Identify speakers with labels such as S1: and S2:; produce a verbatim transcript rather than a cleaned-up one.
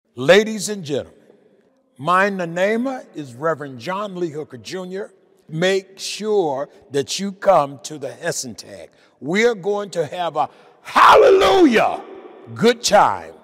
S1: Ladies and gentlemen, my name is Reverend John Lee Hooker, Junior Make sure that you come to the Hessentag. We are going to have a hallelujah good time.